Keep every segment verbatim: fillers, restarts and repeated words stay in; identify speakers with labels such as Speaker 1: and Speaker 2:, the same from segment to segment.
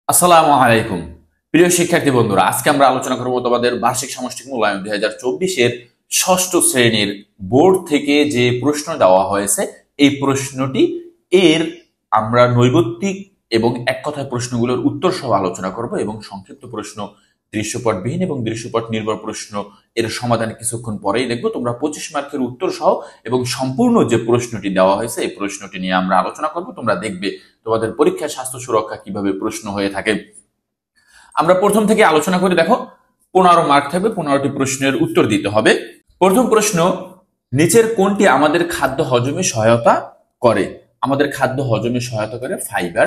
Speaker 1: আসসালামু আলাইকুম প্রিয় শিক্ষার্থী বন্ধুরা, আজকে আমরা আলোচনা করব তোমাদের বার্ষিক সামষ্টিক মূল্যায়ন দুই হাজার চব্বিশের ষষ্ঠ শ্রেণীর বোর্ড থেকে যে প্রশ্ন দেওয়া হয়েছে এই প্রশ্নটি এর আমরা নৈর্ব্যক্তিক এবং এক কথায় প্রশ্নগুলোর উত্তর সহ আলোচনা করব এবং সংক্ষিপ্ত প্রশ্ন, দৃশ্যপটবিহীন এবং দৃশ্যপট নির্ভর প্রশ্ন এর সমাধান কিছুক্ষণ পরেই দেখব। তোমরা পঁচিশ মার্কের উত্তর সহ এবং সম্পূর্ণ যে প্রশ্নটি দেওয়া হয়েছে এই প্রশ্নটি নিয়ে আমরা আলোচনা করব। তোমরা দেখবে তোমাদের পরীক্ষায় স্বাস্থ্য সুরক্ষা কিভাবে প্রশ্ন হয়ে থাকে। আমরা প্রথম থেকে আলোচনা করি। দেখো, পনেরো মার্ক থাকবে, পনেরোটি প্রশ্নের উত্তর দিতে হবে। প্রথম প্রশ্ন, নিচের কোনটি আমাদের খাদ্য হজমে সহায়তা করে? আমাদের খাদ্য হজমে সহায়তা করে ফাইবার।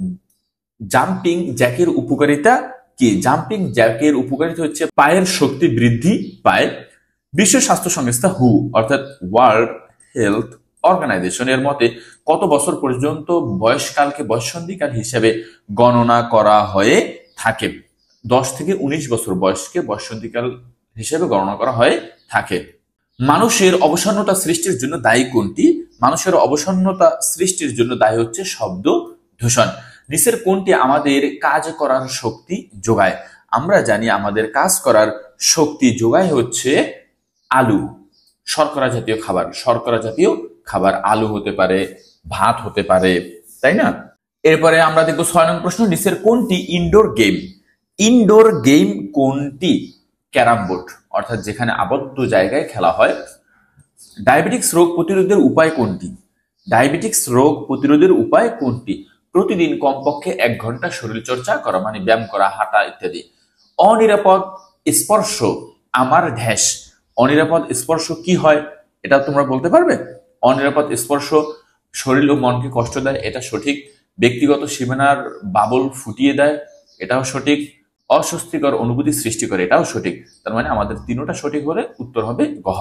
Speaker 1: জাম্পিং জ্যাকের উপকারিতা কি? জাম্পিং জ্যাকের উপকারিতা হচ্ছে পায়ের শক্তি বৃদ্ধি পায়। বিশ্ব স্বাস্থ্য সংস্থা হু অর্থাৎ ওয়ার্ল্ড হেলথ অর্গানাইজেশন এর মতে কত বছর পর্যন্ত বয়সকালকে বয়ঃসন্ধিকাল হিসেবে গণনা করা হয়ে থাকে? দশ থেকে উনিশ বছর বয়সকে বয়ঃসন্ধিকাল হিসেবে গণনা করা হয়ে থাকে। মানুষের অবসন্নতা সৃষ্টির জন্য দায়ী কোনটি? মানুষের অবসন্নতা সৃষ্টির জন্য দায়ী হচ্ছে শব্দ দূষণ। নিচের কোনটি আমাদের কাজ করার শক্তি যোগায়? আমরা জানি আমাদের কাজ করার শক্তি যোগায় হচ্ছে আলু, শর্করা জাতীয় খাবার। শর্করা জাতীয় খাবার আলু হতে পারে, ভাত হতে পারে, তাই না? এরপরে আমরা দেখবো ছয় নং প্রশ্ন, নিচের কোনটি ইনডোর গেম? ইনডোর গেম কোনটি? ক্যারাম বোর্ড অর্থাৎ যেখানে আবদ্ধ জায়গায় খেলা হয়। ডায়াবেটিক্স রোগ প্রতিরোধের উপায় কোনটি? ডায়াবেটিক্স রোগ প্রতিরোধের উপায় কোনটি? প্রতিদিন কমপক্ষে এক ঘন্টা শরীর চর্চা করা, মানে ব্যায়াম করা, হাঁটা ইত্যাদি। অনিরাপদ স্পর্শ আমার ঢ্যাস। অনিরাপদ স্পর্শ কি হয় এটা তোমরা বলতে পারবে? অনিরাপদ স্পর্শ শরীর ও মনকে কষ্ট দেয়, এটা সঠিক। ব্যক্তিগত সীমানার বাবল ফুটিয়ে দেয়, এটাও সঠিক। অস্বস্তিকর অনুভূতি সৃষ্টি করে, এটাও সঠিক। তার মানে আমাদের তিনটা সঠিক হলে উত্তর হবে গহ।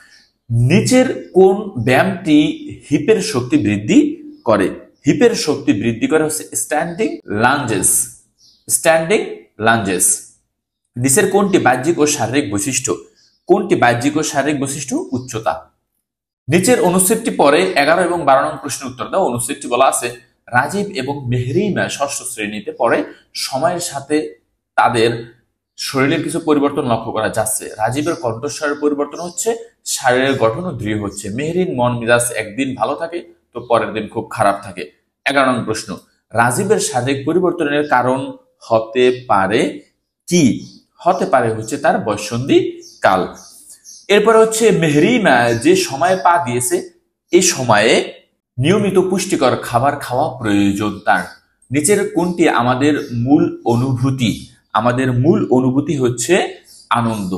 Speaker 1: নিচের কোন ব্যায়ামটি হিপের শক্তি বৃদ্ধি করে? হিপের শক্তি বৃদ্ধি করে হচ্ছে স্ট্যান্ডিং লাঞ্জেস। Standing lunges. নিচের কোনটি বাহ্যিক ও শারীরিক বৈশিষ্ট্য? কোনটি বাহ্যিক ও শারীরিক বৈশিষ্ট্য? উচ্চতা। নিচের অনুচ্ছেদটি পরে এগারো এবং বারো নং প্রশ্নের উত্তর দাও। অনুচ্ছেদটি বলা আছে, রাজীব এবং মেহরিমা ষষ্ঠ শ্রেণীতে পড়ে, সময়ের সাথে তাদের শরীরের কিছু পরিবর্তন লক্ষ্য করা যাচ্ছে। রাজীবের কণ্ঠস্বরের পরিবর্তন হচ্ছে, শারীরের গঠনও দৃঢ় হচ্ছে। মেহরিন মন মেজাজ একদিন ভালো থাকে তো পরের দিন খুব খারাপ থাকে। এগারো নং প্রশ্ন, রাজীবের শারীরিক পরিবর্তনের কারণ হতে পারে কি? হতে পারে হচ্ছে তার বয়ঃসন্ধি কাল। এরপরে হচ্ছে মেহরিমা যে সময়ে পা দিয়েছে এই সময়ে নিয়মিত পুষ্টিকর খাবার খাওয়া প্রয়োজন তার। নিচের কোনটি আমাদের মূল অনুভূতি? আমাদের মূল অনুভূতি হচ্ছে আনন্দ।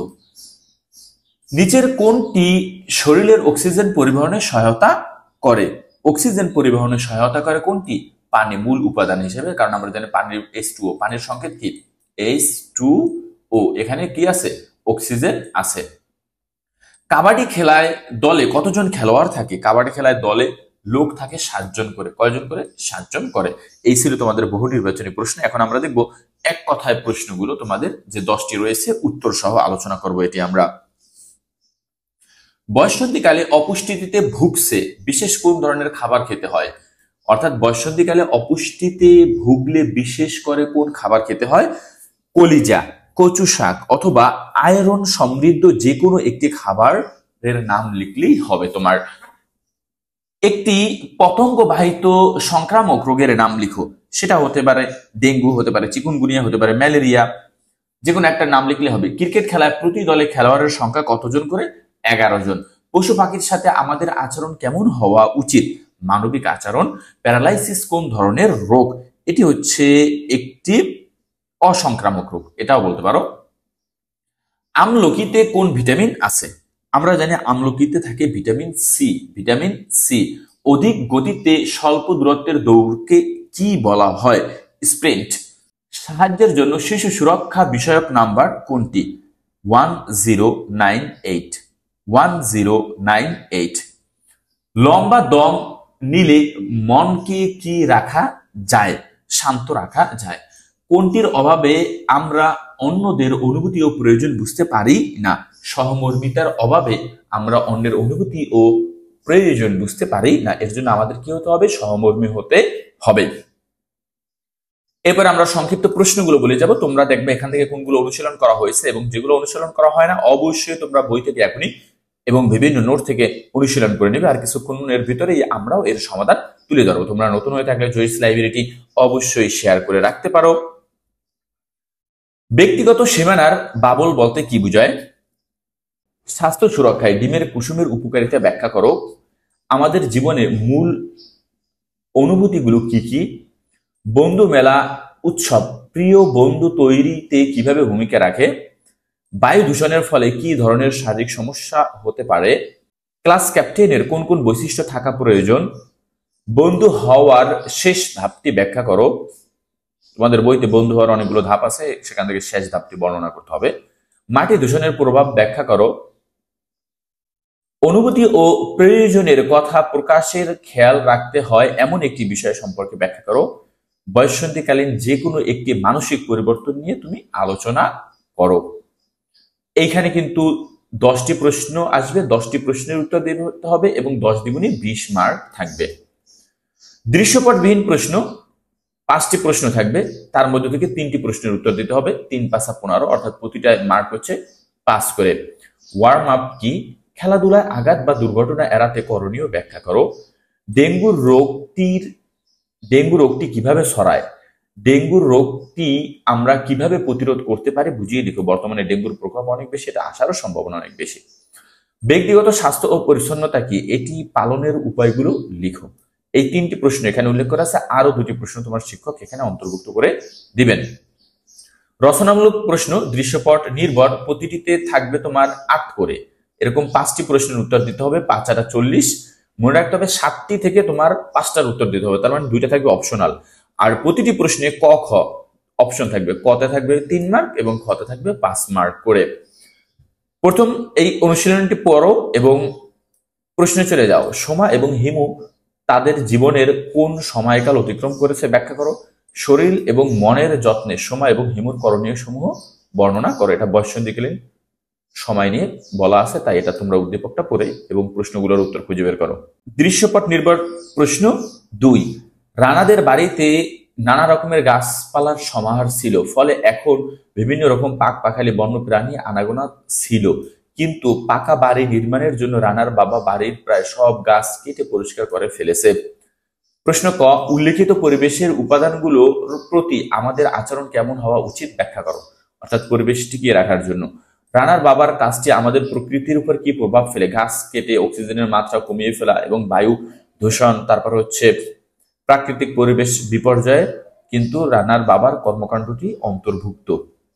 Speaker 1: নিচের কোনটি শরীরের অক্সিজেন পরিবহনে সহায়তা করে? অক্সিজেন পরিবহনে সহায়তা করে কোনটি? পানি মূল উপাদান হিসেবে, কারণ আমরা জানি পানির এইচ টু ও, পানির সংকেত কি? H two O. এখানে কি আছে? অক্সিজেন আছে। কাবাডি খেলায় দলে কতজন খেলোয়াড় থাকে? কাবাডি খেলায় দলে লোক থাকে সাতজন করে। কয়জন করে? সাতজন করে। এই ছিল তোমাদের বহু নির্বাচনী প্রশ্ন। এখন আমরা দেখব এক কথায় প্রশ্নগুলো, তোমাদের যে দশটি রয়েছে উত্তর সহ আলোচনা করব এটি আমরা। বয়ঃসন্ধিকালে অপুষ্টিতে ভুগছে, বিশেষ কোন ধরনের খাবার খেতে হয়? অর্থাৎ বয়ঃসন্ধিকালে অপুষ্টিতে ভুগলে বিশেষ করে কোন খাবার খেতে হয়? কলিজা, কচু শাক অথবা আয়রন সমৃদ্ধ যে কোনো একটি খাবারের নাম লিখলেই হবে তোমার। একটি পতঙ্গ বাহিত সংক্রামক রোগের নাম লিখো। সেটা হতে পারে ডেঙ্গু, হতে পারে চিকুনগুনিয়া, হতে পারে ম্যালেরিয়া। যে কোনো একটা নাম লিখলে হবে। ক্রিকেট খেলায় প্রতি দলে খেলোয়াড়ের সংখ্যা কতজন করে? এগারো জন। পশু পাখির সাথে আমাদের আচরণ কেমন হওয়া উচিত? মানবিক আচরণ। প্যারালাইসিস কোন ধরনের রোগ? এটি হচ্ছে একটি অসংক্রামক রোগ, এটাও বলতে পারো। আমলকিতে কোন ভিটামিন আছে? আমরা জানি আমলকিতে থাকে ভিটামিন সি। Vitamin C. অধিক গতিতে স্বল্প দূরত্বের দৌড়কে কি বলা হয়? স্প্রিন্ট। সাহায্যের জন্য শিশু সুরক্ষা বিষয়ক নাম্বার কোনটি? One zero nine eight. One zero nine eight. লম্বা দম নিলে মনকে কি রাখা যায়? শান্ত রাখা যায়। কোনটির অভাবে আমরা অন্যদের অনুভূতি ও প্রয়োজন বুঝতে পারি না? সহমর্মিতার অভাবে আমরা অন্যের অনুভূতি ও প্রয়োজন বুঝতে পারি না। এর জন্য আমাদের কি হতে হবে? সহমর্মী হতে হবে। এরপর আমরা সংক্ষিপ্ত প্রশ্নগুলো বলে যাব, তোমরা দেখবে এখান থেকে কোনগুলো অনুশীলন করা হয়েছে এবং যেগুলো অনুশীলন করা হয় না অবশ্যই তোমরা বই থেকে এখনই এবং বিভিন্ন নোট থেকে অনুশীলন করে নেবে। আর কিছুক্ষণের ভিতরেই আমরাও এর সমাধান তুলে ধরবো। তোমরা নতুন হয়ে থাকলে জয়িস লাইব্রেরিটি অবশ্যই শেয়ার করে রাখতে পারো। ব্যক্তিগত সীমানার বাবল বলতে কি বোঝায়? স্বাস্থ্য সুরক্ষায় ডিমের কুসুমের উপকারিতা ব্যাখ্যা করো। আমাদের জীবনের মূল অনুভূতিগুলো কি কি? বন্ধু মেলা উৎসব প্রিয় বন্ধু তৈরিতে কিভাবে ভূমিকা রাখে? বায়ু দূষণের ফলে কি ধরনের শারীরিক সমস্যা হতে পারে? ক্লাস ক্যাপ্টেনের কোন কোন বৈশিষ্ট্য থাকা প্রয়োজন? বন্ধু হওয়ার শেষ ধাপটি ব্যাখ্যা করো। তোমাদের বইতে বন্ধু হওয়ার অনেকগুলো ধাপ আছে, সেখান থেকে শেষ ধাপটি বর্ণনা করতে হবে। মাটি দূষণের প্রভাব ব্যাখ্যা করো। অনুভূতি ও প্রয়োজনের কথা প্রকাশের খেয়াল রাখতে হয় এমন একটি বিষয় সম্পর্কে ব্যাখ্যা করো। বয়ঃসন্ধিকালীন যে কোনো একটি মানসিক পরিবর্তন নিয়ে তুমি আলোচনা করো। এইখানে কিন্তু দশটি প্রশ্ন আসবে, দশটি প্রশ্নের উত্তর দিতে হবে এবং দশ দ্বিগুণে বিশ মার্ক থাকবে। দৃশ্যপটবিহীন প্রশ্ন পাঁচটি প্রশ্ন থাকবে, তার মধ্যে থেকে তিনটি প্রশ্নের উত্তর দিতে হবে। তিন পাঁচা পনেরো, অর্থাৎ প্রতিটা মার্ক হচ্ছে পাস করে। ওয়ার্ম আপ কি? খেলাধুলায় আঘাত বা দুর্ঘটনা এড়াতে করণীয় ব্যাখ্যা করো। ডেঙ্গুর রোগটির ডেঙ্গু রোগটি কিভাবে ছড়ায়? ডেঙ্গুর রোগটি আমরা কিভাবে প্রতিরোধ করতে পারি বুঝিয়ে লিখো। বর্তমানে ডেঙ্গুর প্রকোপ অনেক বেশি, এটা আসারও সম্ভাবনা অনেক বেশি। ব্যক্তিগত স্বাস্থ্য ও পরিচ্ছন্নতা কি? এটি পালনের উপায়গুলো লিখো। এই তিনটি প্রশ্ন এখানে উল্লেখ করা আছে, আরো দুটি প্রশ্ন তোমার শিক্ষক এখানে অন্তর্ভুক্ত করে দিবেন। রচনামূলক প্রশ্ন দৃশ্যপট নির্ভর, প্রতিটিতে থাকবে তোমার আট করে, এরকম পাঁচটি প্রশ্নের উত্তর দিতে হবে। পাঁচ আটা চল্লিশ, মনে রাখতে হবে সাতটি থেকে তোমার পাঁচটার উত্তর দিতে হবে, তার মানে দুইটা থাকবে অপশনাল। আর প্রতিটি প্রশ্নে ক খ অপশন থাকবে, কতে থাকবে তিন মার্ক এবং খতে থাকবে পাঁচ মার্ক করে। প্রথম এই অনুশীলনটি পড়ো এবং প্রশ্নে চলে যাও। সোমা এবং হিমু তাদের জীবনের কোন সময়কাল অতিক্রম করেছে ব্যাখ্যা করো। শরীর এবং মনের যত্নে সোমা এবং হিমুর করণীয় সমূহ বর্ণনা করো। এটা বয়ঃসন্ধিকালীন সময় নিয়ে বলা আছে, তাই এটা তোমরা উদ্দীপকটা পড়ে এবং প্রশ্নগুলোর উত্তর খুঁজে বের করো। দৃশ্যপট নির্ভর প্রশ্ন দুই, রানাদের বাড়িতে নানা রকমের গাছপালার সমাহার ছিল, ফলে এখন বিভিন্ন রকম পাক পাখালি বন্য প্রাণী আনাগোনা ছিল, কিন্তু পাকা বাড়ি নির্মাণের জন্য রানার বাবা বাড়ির প্রায় সব গাছ কেটে পরিষ্কার করে ফেলেছে। প্রশ্ন ক, উল্লেখিত পরিবেশের উপাদানগুলোর প্রতি আমাদের আচরণ কেমন হওয়া উচিত ব্যাখ্যা করো। অর্থাৎ পরিবেশ টিকিয়ে রাখার জন্য রানার বাবার কাজটি আমাদের প্রকৃতির উপর কি প্রভাব ফেলে? গাছ কেটে অক্সিজেনের মাত্রা কমিয়ে ফেলা এবং বায়ু দূষণ, তারপর হচ্ছে প্রাকৃতিক পরিবেশ বিপর্যয়, কিন্তু রানার বাবার কর্মকাণ্ডটি অন্তর্ভুক্ত।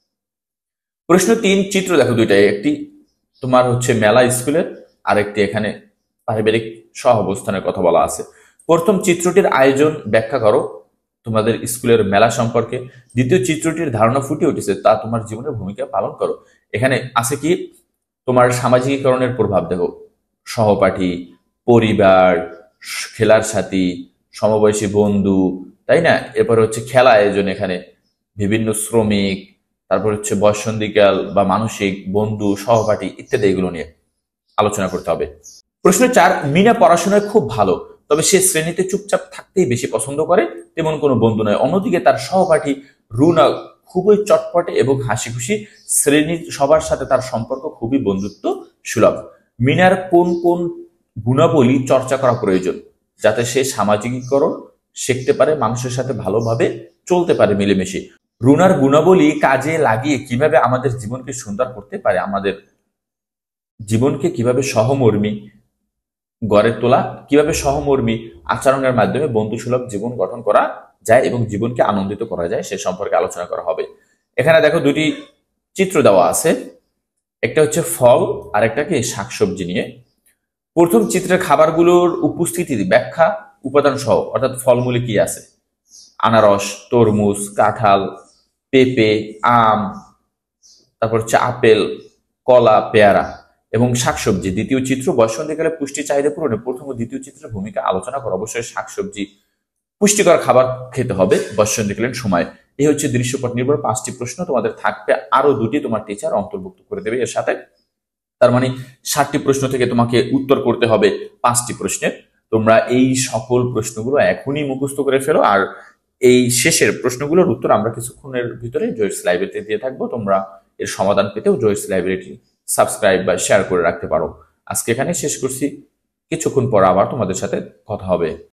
Speaker 1: প্রশ্ন তিন, চিত্র দেখো দুইটাই, একটি তোমার হচ্ছে মেলা স্কুলের, আরেকটি এখানে পারিবারিক সহ অবস্থানের কথা বলা আছে। প্রথম চিত্রটির আয়োজন ব্যাখ্যা করো তোমাদের স্কুলের মেলা সম্পর্কে। দ্বিতীয় চিত্রটির ধারণা ফুটে উঠেছে, তা তোমার জীবনের ভূমিকা পালন করো। এখানে আছে কি তোমার সামাজিকীকরণের প্রভাব দেখো, সহপাঠী, পরিবার, খেলার সাথী, সমবয়সী বন্ধু, তাই না? এরপর হচ্ছে খেলা আয়োজন, এখানে বিভিন্ন শ্রমিক, তারপর হচ্ছে বয়ঃসন্ধিকাল বা মানসিক বন্ধু, সহপাঠী ইত্যাদি, এগুলো নিয়ে আলোচনা করতে হবে। প্রশ্ন চার, মিনা পড়াশোনায় খুব ভালো, তবে সে শ্রেণীতে চুপচাপ থাকতেই বেশি পছন্দ করে, তেমন কোনো বন্ধু নয়। অন্যদিকে তার সহপাঠী রুনা খুবই চটপটে এবং হাসি খুশি, শ্রেণীর সবার সাথে তার সম্পর্ক খুবই বন্ধুত্ব সুলভ। মিনার কোন কোন গুণাবলী চর্চা করা প্রয়োজন যাতে সে সামাজিকীকরণ শিখতে পারে, মানুষের সাথে ভালোভাবে চলতে পারে মিলেমিশে? রুনার গুণাবলী কাজে লাগিয়ে কিভাবে আমাদের জীবনকে সুন্দর করতে পারে, আমাদের জীবনকে কিভাবে সহমর্মী গড়ে তোলা, কিভাবে সহমর্মী আচরণের মাধ্যমে বন্ধুসুলভ জীবন গঠন করা যায় এবং জীবনকে আনন্দিত করা যায় সে সম্পর্কে আলোচনা করা হবে। এখানে দেখো দুটি চিত্র দেওয়া আছে, একটা হচ্ছে ফল আর একটা কি শাকসবজি নিয়ে। প্রথম চিত্রের খাবারগুলোর উপস্থিতি ব্যাখ্যা উপাদান সহ, অর্থাৎ ফলমূলে কি আছে? আনারস, তরমুজ, কাঁঠাল, পেঁপে, আম, তারপর হচ্ছে আপেল, কলা, পেয়ারা এবং শাকসবজি। দ্বিতীয় চিত্র, বয়ঃসন্ধিকালে পুষ্টি চাহিদা পূরণে প্রথম ও দ্বিতীয় চিত্রের ভূমিকা আলোচনা করো। অবশ্যই শাকসবজি, পুষ্টিকর খাবার খেতে হবে বয়ঃসন্ধিকালীন সময়। এই হচ্ছে দৃশ্যপট নির্ভর পাঁচটি প্রশ্ন, তোমাদের থাকবে আরো দুটি তোমার টিচার অন্তর্ভুক্ত করে দেবে এর সাথে। তার মানে ষাটটি প্রশ্ন থেকে তোমাকে উত্তর করতে হবে পাঁচটি প্রশ্নের। তোমরা এই সকল প্রশ্নগুলো এখনই মুখস্থ করে ফেলো, আর এই শেষের প্রশ্নগুলোর উত্তর আমরা কিছুক্ষণের ভিতরে জয়েস লাইব্রেরিতে দিয়ে থাকবো। তোমরা এর সমাধান পেতেও জয়েস লাইব্রেরিটি সাবস্ক্রাইব বা শেয়ার করে রাখতে পারো। আজকে এখানে শেষ করছি, কিছুক্ষণ পর আবার তোমাদের সাথে কথা হবে।